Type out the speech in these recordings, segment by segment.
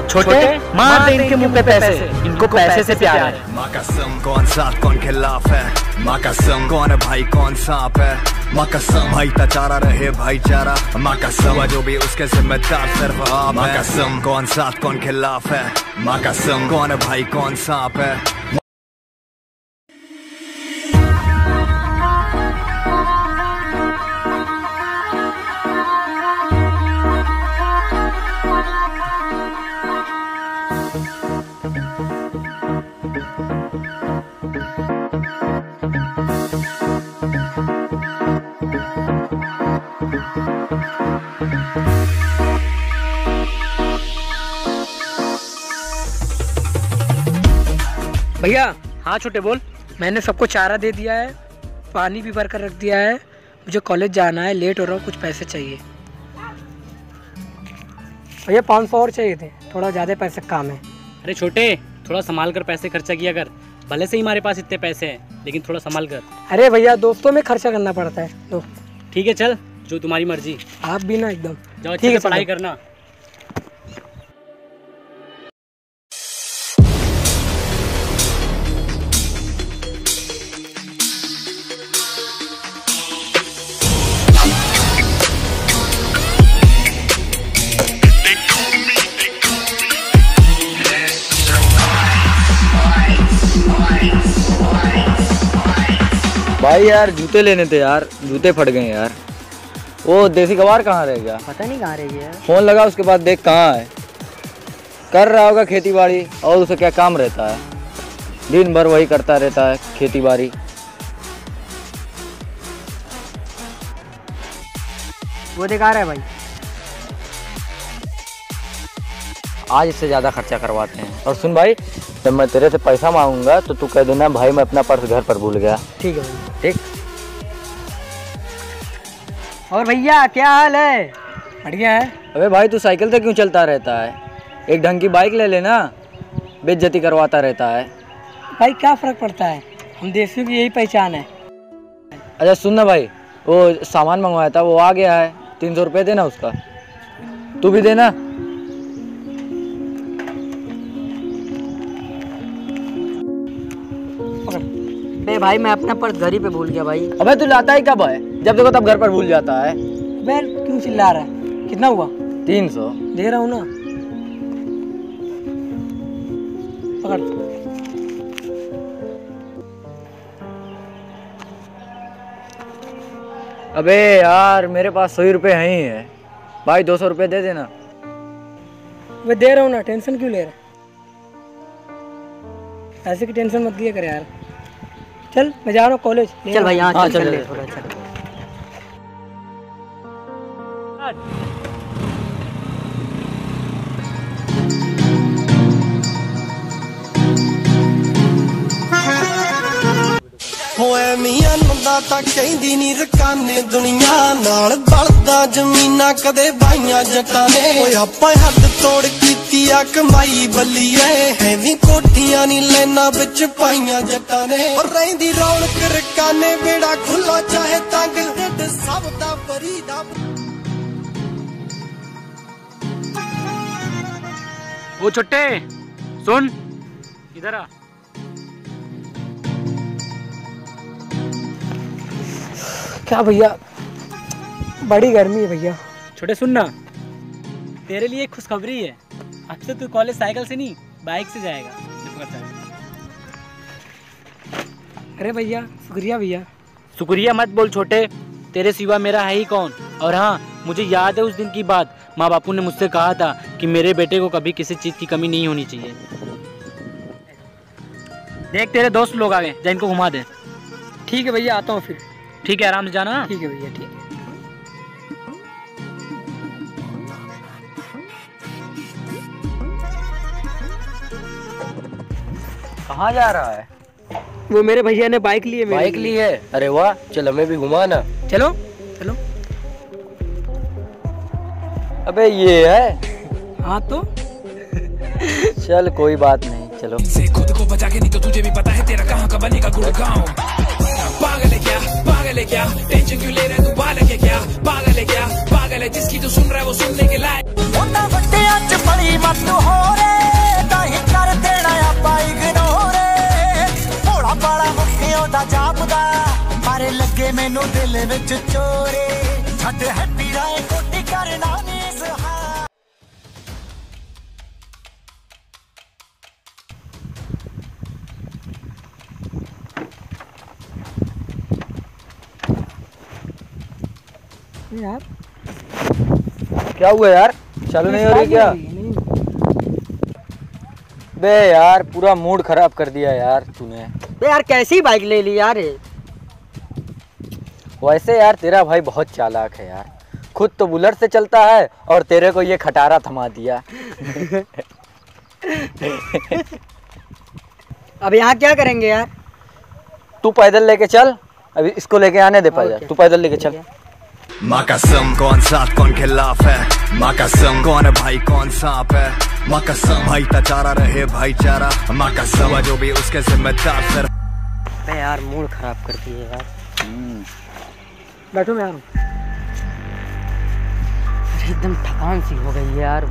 छोटे मार दे इनके मुंह पे पैसे, इनको पैसे से प्यार है। माँ कसम कौन साथ कौन खिलाफ है, माँ कसम कौन है भाई कौन सांप है, माँ कसम भाई चारा रहे भाईचारा, माँ कसम जो भी उसके जिम्मेदार सिर्फ आप। माँ कसम कौन साथ कौन खिलाफ है, माँ कसम कौन है भाई कौन सांप है। भैया। हाँ छोटे बोल। मैंने सबको चारा दे दिया है, पानी भी भर कर रख दिया है, मुझे कॉलेज जाना है, लेट हो रहा हूँ, कुछ पैसे चाहिए। भैया 500 और चाहिए थे, थोड़ा ज़्यादा पैसे काम है। अरे छोटे थोड़ा संभाल कर पैसे खर्चा किया कर, भले से ही हमारे पास इतने पैसे हैं लेकिन थोड़ा संभाल कर। अरे भैया दोस्तों में खर्चा करना पड़ता है। तो ठीक है चल, जो तुम्हारी मर्जी। आप भी ना एकदम जाओ अच्छे से पढ़ाई करना। भाई यार जूते लेने थे यार, जूते फट गए यार। वो देसी गवार कहाँ रह गया? पता नहीं कहाँ रह गया। फोन लगा उसके बाद देख कहाँ है। कर रहा होगा खेती बाड़ी, और उसे क्या काम रहता है, दिन भर वही करता रहता है खेती बाड़ी। वो दिखा रहा है भाई। आज इससे ज़्यादा खर्चा करवाते हैं। और सुन भाई, जब मैं तेरे से पैसा मांगूंगा तो तू कह देना भाई मैं अपना पर्स घर पर भूल गया। ठीक है भैया। ठीक। और भैया क्या हाल है? बढ़िया है। अबे भाई तू साइकिल से क्यों चलता रहता है, एक ढंग की बाइक ले लेना, बेइज्जती करवाता रहता है। भाई क्या फ़र्क पड़ता है, हम देसियों की यही पहचान है। अच्छा सुन ना भाई, वो सामान मंगवाया था वो आ गया है, 300 रुपये देना उसका, तू भी देना। अबे भाई मैं अपना पर्स घर ही पे भूल गया भाई। अबे तू लाता ही कब है, जब देखो तब घर पर भूल जाता है। अबे क्यों चिल्ला रहा है? कितना हुआ? 300 दे रहा हूँ ना, पकड़। अबे यार मेरे पास 100 रुपये हैं ही है भाई, 200 रुपये दे देना। मैं दे रहा हूँ ना, टेंशन क्यों ले रहा? ऐसे की टेंशन मत लिया कर यार। चल मैं जा रहा हूँ कॉलेज। चल भाई यहाँ चल ले थोड़ा चल। ਹੋਏ ਮੀਆਂ ਨੰਦਾ ਤਾਂ ਕਹਿੰਦੀ ਨਹੀਂ ਰਕਾਨੇ ਦੁਨੀਆ ਨਾਲ ਬਲਦਾ ਜ਼ਮੀਨਾਂ ਕਦੇ ਬਾਈਆਂ ਜੱਟਾਂ ਨੇ ਓਏ ਆਪਾਂ ਹੱਦ ਤੋੜ ਕੀਤੀ ਆ ਕਮਾਈ ਬੱਲੀਏ ਐਵੇਂ ਕੋਠੀਆਂ ਨਹੀਂ ਲੈਣਾ ਵਿੱਚ ਪਾਈਆਂ ਜੱਟਾਂ ਨੇ ਓ ਰਹਿੰਦੀ ਰੌਣਕ ਰਕਾਨੇ ਬੇੜਾ ਖੁੱਲਾ ਚਾਹੇ ਤੰਗ ਢਿੱਡ ਸਭ ਦਾ ਭਰੀ ਦਾ। वो छोटे सुन इधर आ। क्या भैया, बड़ी गर्मी है भैया। छोटे सुन ना, तेरे लिए एक खुशखबरी है, अब से तू कॉलेज साइकिल से नहीं बाइक से जाएगा। अरे भैया शुक्रिया भैया। शुक्रिया मत बोल छोटे, तेरे सिवा मेरा है ही कौन। और हाँ मुझे याद है उस दिन की बात, माँ बापू ने मुझसे कहा था कि मेरे बेटे को कभी किसी चीज़ की कमी नहीं होनी चाहिए। देख तेरे दोस्त लोग आ गए, जा इनको घुमा दे। ठीक है भैया, आता हूँ फिर। ठीक है आराम से जाना। ठीक है भैया, ठीक है। कहाँ जा रहा है? वो मेरे भैया ने बाइक ली है। बाइक ली है? अरे वाह, चल हमें भी घुमा ना। चलो चलो। अबे ये है? हाँ तो चल कोई बात नहीं, चलो। से खुद को बचा के नहीं तो तुझे भी पता है तेरा कहाँ का बनेगा गुड़गांव। पागल है क्या, पागल है क्या, टेंशन क्यों ले रहा है तू, बालक है क्या, पागल है क्या, पागल है जिसकी तू सुन रहा है वो सुनने के लायक। वाली मत हो रे ताही कर देना आपा इग्नोर भोला पाला मुखियों दा जापदा मारे लगे मैनू दिल विच चोरे छड्ड हैप्पी राय कोटी करना नी सहा। यार क्या हुआ यार, चालू नहीं हो रही क्या? बे यार पूरा मूड खराब कर दिया यार तूने। बे यार कैसी बाइक ले ली यार? वैसे यार तेरा भाई बहुत चालाक है यार, खुद तो बुलेट से चलता है और तेरे को ये खटारा थमा दिया। अब यहाँ क्या करेंगे यार? तू पैदल लेके चल, अभी इसको लेके आने दे पैदल, तू पैदल लेके चल। माँ कसम कौन साथ कौन खिलाफ है, माँ कसम कौन है भाई कौन सांप है, माँ कसम भाई चारा रहे भाईचारा, माँ कसम जो भी उसके जिम्मेदार सर। बे यार मूड खराब कर दिए यार। बैठो मैं आ रहा हूँ। एकदम थकान सी हो गई है यार।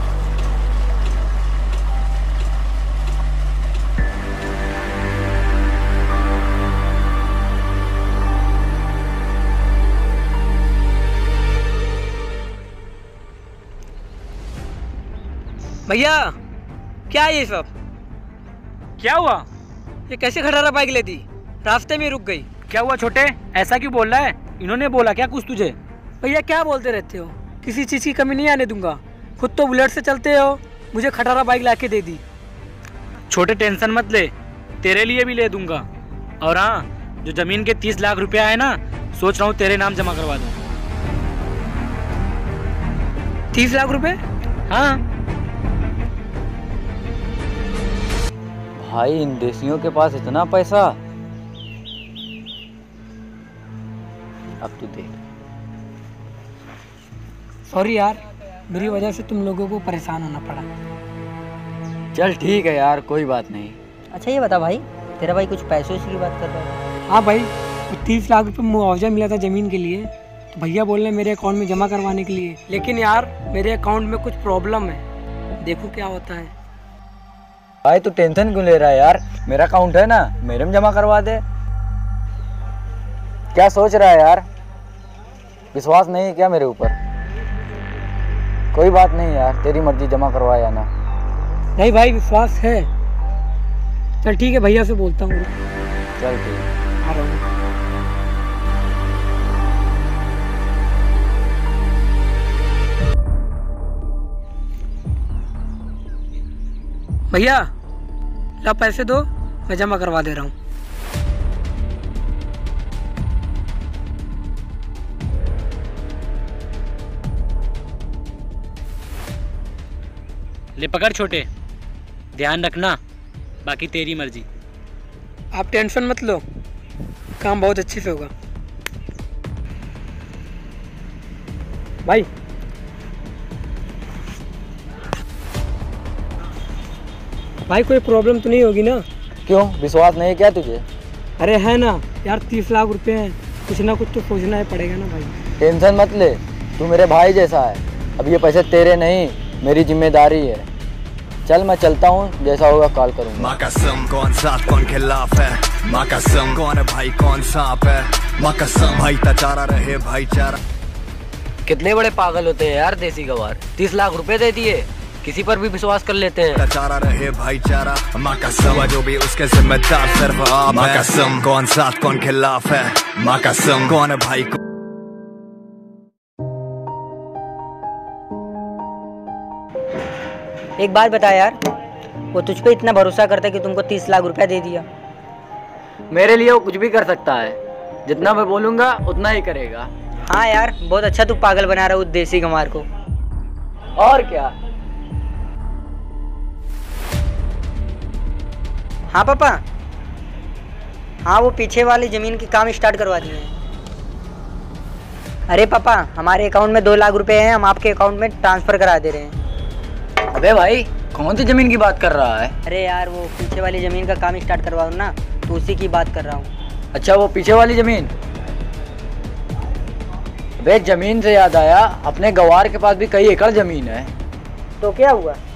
भैया क्या है ये सब? क्या हुआ? ये कैसे खटारा बाइक ले दी, रास्ते में रुक गई? क्या हुआ छोटे, ऐसा क्यों बोल रहा है? इन्होंने बोला क्या कुछ तुझे? भैया क्या बोलते रहते हो, किसी चीज़ की कमी नहीं आने दूंगा। खुद तो बुलेट से चलते हो, मुझे खटारा बाइक लाके दे दी। छोटे टेंशन मत ले, तेरे लिए भी ले दूंगा। और हाँ, जो जमीन के 30 लाख रुपया है ना, सोच रहा हूँ तेरे नाम जमा करवा दूँ। 30 लाख रुपए? हाँ भाई इन देसियों के पास इतना पैसा, अब तू देख। सॉरी यार, मेरी वजह से तुम लोगों को परेशान होना पड़ा। चल ठीक है यार, कोई बात नहीं। अच्छा ये बता भाई, तेरा भाई कुछ पैसों की बात कर रहा है? हाँ भाई, 30 लाख रुपए मुआवजा मिला था ज़मीन के लिए, तो भैया बोल रहे मेरे अकाउंट में जमा करवाने के लिए। लेकिन यार मेरे अकाउंट में कुछ प्रॉब्लम है, देखो क्या होता है। भाई तू टेंशन क्यों ले रहा है यार, मेरा अकाउंट है ना, मेरे में जमा करवा दे। क्या सोच रहा है यार, विश्वास नहीं है क्या मेरे ऊपर? कोई बात नहीं यार, तेरी मर्जी, जमा करवा या ना। नहीं भाई विश्वास है। चल ठीक है, भैया से बोलता हूँ। चल ठीक है, आ रहा हूँ। भैया ला पैसे दो, मैं जमा करवा दे रहा हूँ। ले पकड़ छोटे, ध्यान रखना, बाकी तेरी मर्जी। आप टेंशन मत लो, काम बहुत अच्छे से होगा। भाई भाई कोई प्रॉब्लम तो नहीं होगी ना? क्यों, विश्वास नहीं है क्या तुझे? अरे है ना यार, 30 लाख रुपए हैं, कुछ ना कुछ तो सोचना ही पड़ेगा ना भाई। टेंशन मत ले, तू मेरे भाई जैसा है। अब ये पैसे तेरे नहीं, मेरी जिम्मेदारी है। चल मैं चलता हूँ, जैसा होगा कॉल करूँगा। माँ कसम कौन साथ कौन खिलाफ है, माँ कसम कौन है भाई कौन सांप है, माँ कसम भाई चारा रहे भाईचारा। कितने बड़े पागल होते हैं यार देसी गवार, 30 लाख रुपए दे दिए, किसी पर भी विश्वास कर लेते हैं। चारा रहे भाईचारा, माँ कसम जो भी उसके जिम्मेदार सिर्फ आप। माँ कसम कौन साथ कौन खिलाफ है, माँ कसम कौन है भाई को। एक बात बता यार, वो तुझ पे इतना भरोसा करता है कि तुमको 30 लाख रुपया दे दिया। मेरे लिए वो कुछ भी कर सकता है, जितना मैं बोलूँगा उतना ही करेगा। हाँ यार, बहुत अच्छा तू पागल बना रहा है उस देसी गंवार को। और क्या। हाँ पापा, हाँ वो पीछे वाली ज़मीन की काम स्टार्ट करवा दिए हैं। अरे पापा, हमारे अकाउंट में 2 लाख रुपए हैं, हम आपके अकाउंट में ट्रांसफ़र करा दे रहे हैं। अबे भाई कौन सी ज़मीन की बात कर रहा है? अरे यार वो पीछे वाली ज़मीन का काम स्टार्ट करवाओ ना, तो उसी की बात कर रहा हूँ। अच्छा वो पीछे वाली ज़मीन। अबे ज़मीन से याद आया, अपने गवार के पास भी कई एकड़ ज़मीन है। तो क्या हुआ?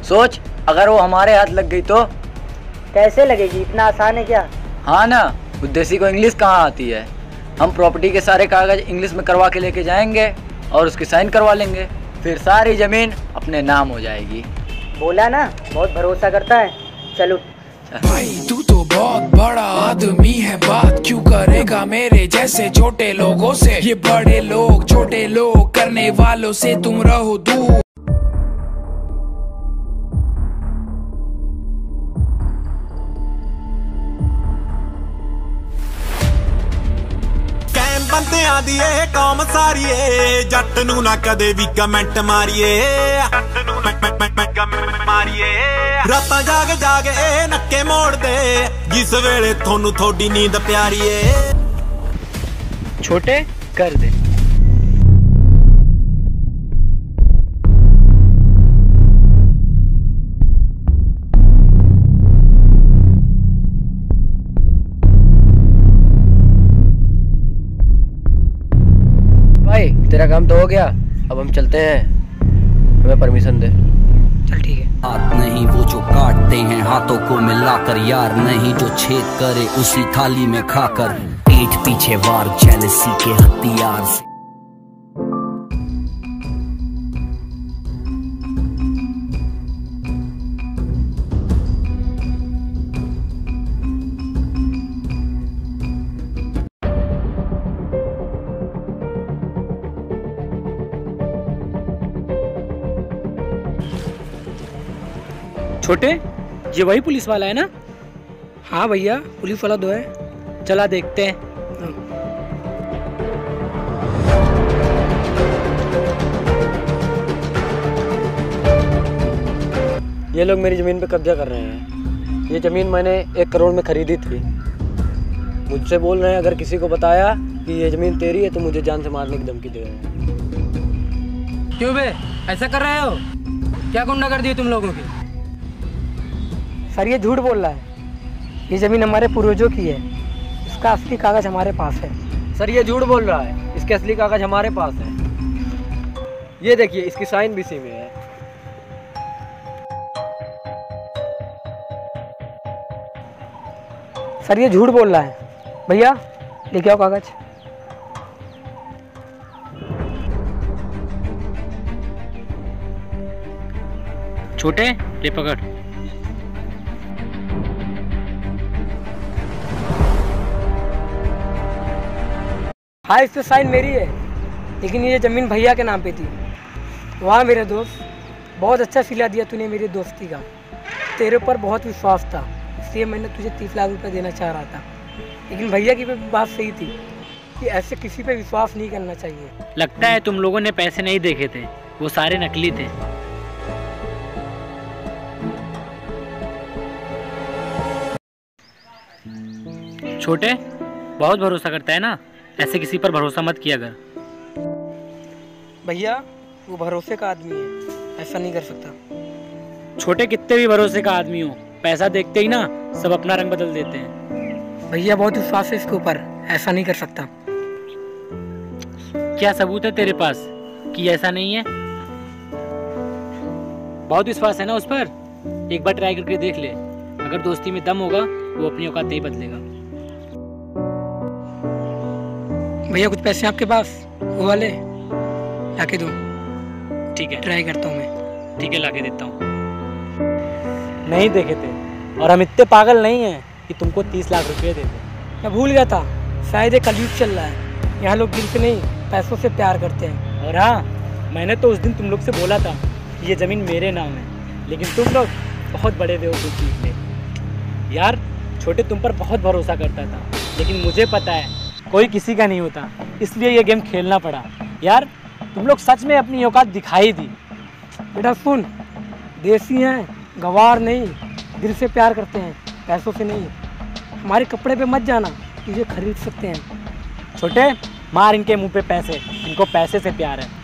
सोच अगर वो हमारे हाथ लग गई तो। कैसे लगेगी, इतना आसान है क्या? हाँ ना, उद्देश्य को इंग्लिश कहाँ आती है। हम प्रॉपर्टी के सारे कागज इंग्लिश में करवा के लेके जाएंगे और उसकी साइन करवा लेंगे, फिर सारी जमीन अपने नाम हो जाएगी। बोला ना, बहुत भरोसा करता है। चलो भाई तू तो बहुत बड़ा आदमी है, बात क्यों करेगा मेरे जैसे छोटे लोगों से। ये बड़े लोग छोटे लोग करने वालों से तुम रहो दूर। ਬੰਦਿਆਂ ਦੀ ਇਹ ਕੌਮ ਸਾਰੀ ਏ, ਜੱਟ ਨੂੰ ਨਾ ਕਦੇ ਵੀ ਕਮੈਂਟ ਮਾਰੀਏ, ਰਾਤਾਂ ਜਾਗ ਜਾਗ ਇਹ ਨੱਕੇ ਮੋੜਦੇ, ਜਿਸ ਵੇਲੇ ਤੁਹਾਨੂੰ ਥੋੜੀ ਨੀਂਦ ਪਿਆਰੀ ਏ। छोटे कर दे। भाई तेरा काम तो हो गया, अब हम चलते हैं, हमें परमिशन दे। चल ठीक है। हाथ नहीं वो जो काटते हैं हाथों को मिलाकर, यार नहीं जो छेद करे उसी थाली में खाकर, पीठ पीछे वार जेलसी के हथियार से। छोटे, ये वही पुलिस वाला है ना? हाँ भैया, पुलिस वाला तो है। चला देखते हैं। ये लोग मेरी ज़मीन पे कब्जा कर रहे हैं। ये ज़मीन मैंने 1 करोड़ में खरीदी थी। मुझसे बोल रहे हैं अगर किसी को बताया कि ये ज़मीन तेरी है तो मुझे जान से मारने की धमकी दे रहे हैं। क्यों बे, ऐसा कर रहे हो? क्या गुंडागर्दी है तुम लोगों की? सर ये झूठ बोल रहा है, ये ज़मीन हमारे पूर्वजों की है, इसका असली कागज़ हमारे पास है। सर ये झूठ बोल रहा है, इसके असली कागज हमारे पास है। ये देखिए इसकी साइन भी इसी में है। सर ये झूठ बोल रहा है। भैया लेके आओ कागज़। छोटे ले पकड़। हाँ इस पे साइन मेरी है, लेकिन ये ज़मीन भैया के नाम पे थी। वहाँ मेरे दोस्त, बहुत अच्छा सिला दिया तूने मेरी दोस्ती का, तेरे ऊपर बहुत विश्वास था, इसलिए मैंने तुझे 30 लाख रुपए देना चाह रहा था। लेकिन भैया की बात सही थी कि ऐसे किसी पे विश्वास नहीं करना चाहिए। लगता है तुम लोगों ने पैसे नहीं देखे थे, वो सारे नकली थे। छोटे, बहुत भरोसा करता है ना, ऐसे किसी पर भरोसा मत किया कर। भैया वो भरोसे का आदमी है, ऐसा नहीं कर सकता। छोटे कितने भी भरोसे का आदमी हो, पैसा देखते ही ना सब अपना रंग बदल देते हैं। भैया बहुत विश्वास है इसके ऊपर, ऐसा नहीं कर सकता। क्या सबूत है तेरे पास कि ऐसा नहीं है? बहुत विश्वास है ना उस पर, एक बार ट्राई करके देख ले, अगर दोस्ती में दम होगा वो अपनी औकात नहीं बदलेगा। भैया कुछ पैसे आपके पास, वो वाले लाके दो। ठीक है, ट्राई करता हूँ मैं। ठीक है, लाके देता हूँ। नहीं देखे थे, और हम इतने पागल नहीं हैं कि तुमको 30 लाख रुपए दे दें। मैं भूल गया था, शायद ये कलयुग चल रहा है, यहाँ लोग दिल से नहीं पैसों से प्यार करते हैं। और हाँ, मैंने तो उस दिन तुम लोग से बोला था कि ये ज़मीन मेरे नाम है, लेकिन तुम लोग बहुत बड़े बेवकूफ़ निकले। यार छोटे तुम पर बहुत भरोसा करता था, लेकिन मुझे पता है कोई किसी का नहीं होता, इसलिए ये गेम खेलना पड़ा। यार तुम लोग सच में अपनी औकात दिखाई दी। बेटा सुन, देसी हैं, गवार नहीं, दिल से प्यार करते हैं, पैसों से नहीं। हमारे कपड़े पे मत जाना, तुझे खरीद सकते हैं। छोटे, मार इनके मुंह पे पैसे, इनको पैसे से प्यार है।